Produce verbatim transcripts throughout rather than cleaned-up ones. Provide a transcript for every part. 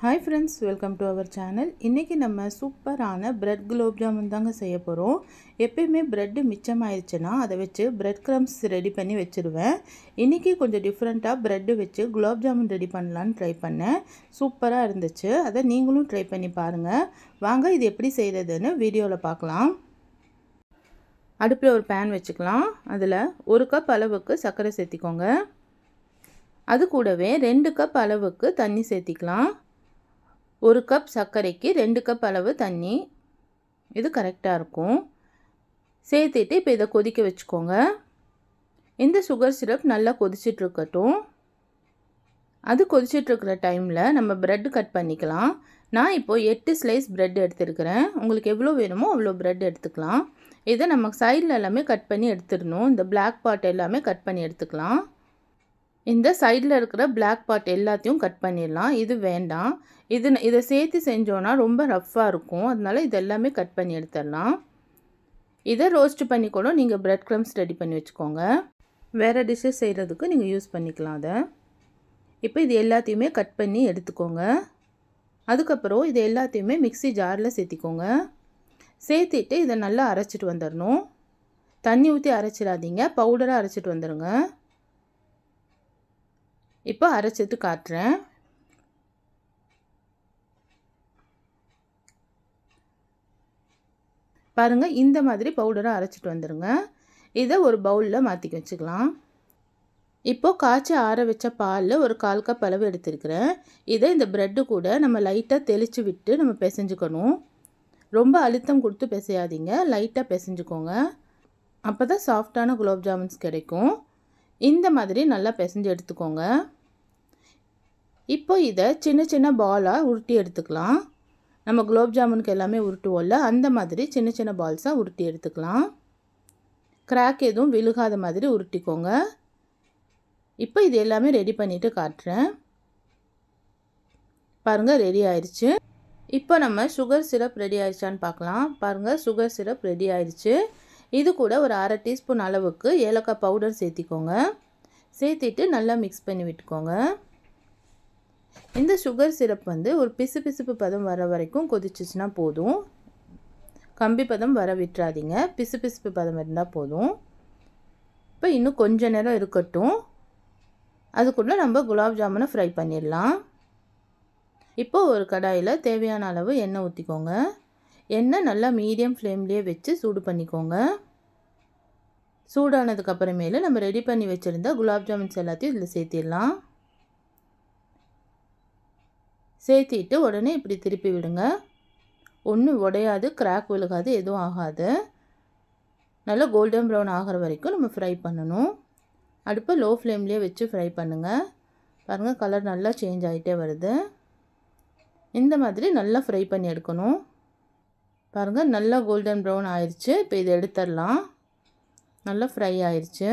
Hi friends, welcome to our channel. இன்னைக்கு நம்ம சூப்பரான பிரெட் குலோப் ஜாமுன் தாங்க செய்ய போறோம். எப்பவுமே பிரெட் மிச்சமாயிருச்சுனா அதை வச்சு பிரெட் கிரம்ஸ் ரெடி பண்ணி வெச்சிடுவேன். இன்னைக்கு கொஞ்சம் டிஃபரண்டா பிரெட் வச்சு குலோப் ஜாமுன் ரெடி பண்ணலாம்னு ட்ரை பண்ணேன். சூப்பரா இருந்துச்சு. அதை நீங்களும் ட்ரை பண்ணி பாருங்க. வாங்க இது எப்படி செய்யறதுன்னு வீடியோல பார்க்கலாம். அடுப்புல ஒரு pan வெச்சுக்கலாம். அதுல ஒரு கப் அளவுக்கு சர்க்கரை சேர்த்திக்கோங்க. அது கூடவே ரெண்டு கப் அளவுக்கு தண்ணி சேர்த்திக்கலாம். ஒரு கப் சர்க்கரைக்கு ரெண்டு கப் அளவு தண்ணி. இது கரெக்டா இருக்கும். சேர்த்துட்டு இப்போ இத கொதிக்க வெச்சுக்கோங்க. இந்த சுகர் சிரப் நல்லா கொதிச்சிட்டு இருக்கட்டும். அது கொதிச்சிட்டு இருக்கிற டைம்ல நம்ம பிரெட் கட் பண்ணிக்கலாம். நான் இப்போ எட்டு ஸ்லைஸ் பிரெட் எடுத்துக்கிறேன். உங்களுக்கு எவ்வளவு வேணுமோ அவ்வளவு பிரெட் எடுத்துக்கலாம். இத நம்ம சைடுல எல்லாமே கட் பண்ணி எடுத்துறணும். இந்த Black part எல்லாமே கட் பண்ணி எடுத்துக்கலாம். இந்த சைடுல இருக்கிற Black part எல்லாத்தையும் கட் பண்ணிரலாம். இது வேண்டாம். இது இத சேர்த்து செஞ்சோனா ரொம்ப ரஃப்பா இருக்கும். அதனால இதெல்லாம் கட் பண்ணி எடுத்துறலாம். இத ரோஸ்ட் பண்ணி கூட நீங்க பிரெட் கிரம்ஸ் ரெடி பண்ணி வெச்சுக்கோங்க. வேற டிஷஸ் செய்யிறதுக்கு நீங்க யூஸ் பண்ணிக்கலாம் அத. இப்போ இது எல்லாத்தையுமே கட் பண்ணி எடுத்துக்கோங்க. அதுக்கு அப்புறம் இது எல்லாத்தையுமே மிக்ஸி ஜார்ல சேர்த்திக்கோங்க. சேர்த்திட்டு இத நல்லா அரைச்சிட்டு வந்துறணும். தண்ணி ஊத்தி அரைச்சிராதீங்க. பவுடரா அரைச்சிட்டு வந்துருங்க. இப்போ அரைச்சிட்டு காட்றேன். பாருங்க இந்த மாதிரி பவுடரா அரைச்சிட்டு வந்துருங்க. இத ஒரு பவுல்ல மாத்தி வச்சுக்கலாம். இப்போ காய்ச்சி ஆற வெச்ச பால்ல ஒரு கால் கப் அளவு எடுத்துக்கிறேன். இத இந்த பிரெட் கூட நம்ம லைட்டா தெளிச்சு விட்டு நம்ம பிசைஞ்சுக்கணும். ரொம்ப அழுத்தம் கொடுத்து பிசையாதீங்க. லைட்டா பிசைஞ்சுக்கோங்க. அப்பதான் சாஃப்ட்டான குலோப் ஜாமுன்ஸ் கிடைக்கும். இந்த மாதிரி நல்லா பிசைஞ்சு எடுத்துக்கோங்க. இப்போ இத சின்ன சின்ன பாலா உருட்டி எடுத்துக்கலாம். நம்ம குலோப் ஜாமுனுக்கு எல்லாமே உருட்டுவோம்ல அந்த மாதிரி சின்ன சின்ன பால்ஸா உருட்டி எடுத்துக்கலாம். கிராக் எதுவும் விழுகாத மாதிரி உருட்டிக்கோங்க. இப்போ இது எல்லாமே ரெடி பண்ணிட்டு காட்றேன். பாருங்க ரெடி ஆயிருச்சு. இப்போ நம்ம சுகர் சிரப் ரெடி ஆயிடுச்சான்னு பார்க்கலாம். பாருங்க சுகர் சிரப் ரெடி ஆயிருச்சு. இது கூட ஒரு அரை டீஸ்பூன் அளவுக்கு ஏலக்காய் பவுடர் சேர்த்திக்கோங்க. சேர்த்திட்டு நல்லா மிக்ஸ் பண்ணி விட்டுக்கோங்க. இந்த சுகர் சிரப் வந்து ஒரு பிசுபிசுப்பு பதம் வர வரைக்கும் கொதிச்சுச்சுனா போதும். கம்பி பதம் வர விட்டுறாதீங்க. பிசுபிசுப்பு பதம் இருந்தா போதும். இப்போ இன்னும் கொஞ்ச நேரம் இருக்கட்டும். அதுக்குள்ள நம்ம குலாப் ஜாமுனை ஃப்ரை பண்ணிடலாம். இப்போ ஒரு கடாயில தேவையான அளவு எண்ணெய் ஊத்திக்கோங்க. எண்ணெய் நல்லா மீடியம் ஃப்ளேம்லயே வச்சு சூடு பண்ணிக்கோங்க. சூடானதுக்கு அப்புறமேல நம்ம ரெடி பண்ணி வச்சிருந்த குலாப் ஜாமுன்ஸ் எல்லாத்தையும் இதுல சேர்த்திடலாம். சேர்த்திட்டு உடனே இப்படி திருப்பி விடுங்க. ஒண்ணும் உடையாது, கிராக் விழுகாது, எதுவும் ஆகாது. நல்லா கோல்டன் பிரவுன் ஆகுற வரைக்கும் நம்ம ஃப்ரை பண்ணனும். அடுப்பை லோ ஃப்ளேம்லயே வச்சு ஃப்ரை பண்ணுங்க. பாருங்க கலர் நல்லா சேஞ்ச் ஆயிட்டே வருது. இந்த மாதிரி நல்லா ஃப்ரை பண்ணி எடுக்கணும். பாருங்க நல்லா கோல்டன் பிரவுன் ஆயிருச்சு. இப்போ இத எடுத்துறலாம். நல்லா ஃப்ரை ஆயிருச்சு.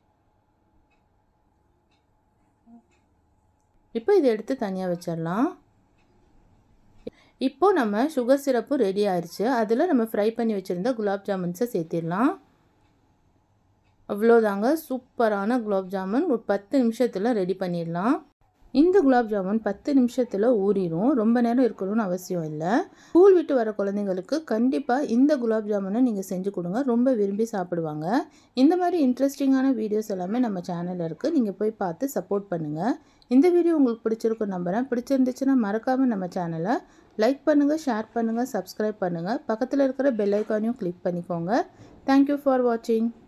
இப்போ இத எடுத்து தனியா வச்சிரலாம். இப்போ நம்ம சுகர் சிரப் ரெடி ஆயிருச்சு. அதுல நம்ம ஃப்ரை பண்ணி வச்சிருந்த குலாப் ஜாமுன்ஸை சேர்த்திடலாம். அவ்வளவுதாங்க சூப்பரான குலாப் ஜாமுன் ஒரு பத்து நிமிஷத்துல ரெடி பண்ணிடலாம். இந்த குலாப் ஜாமுன் பத்து நிமிஷத்துல ஊறிடும். ரொம்ப நேரம் இருக்கணும்னு அவசியம் இல்ல. ஸ்கூல் விட்டு வர குழந்தைகளுக்கு கண்டிப்பா இந்த குலாப் ஜாமுனை நீங்க செஞ்சு கொடுங்க. ரொம்ப விரும்பி சாப்பிடுவாங்க. இந்த மாதிரி இன்ட்ரஸ்டிங்கான வீடியோஸ் எல்லாமே நம்ம சேனல்ல இருக்கு. நீங்க போய் பார்த்து சப்போர்ட் பண்ணுங்க. இந்த வீடியோ உங்களுக்கு பிடிச்சிருக்கும் நம்புறேன். பிடிச்சிருந்துச்சுனா மறக்காம நம்ம சேனலை லைக் பண்ணுங்க, ஷேர் பண்ணுங்க, சப்ஸ்கிரைப் பண்ணுங்க. பக்கத்துல இருக்கிற பெல் ஐகானையும் கிளிக் பண்ணிக்கோங்க. Thank you for watching.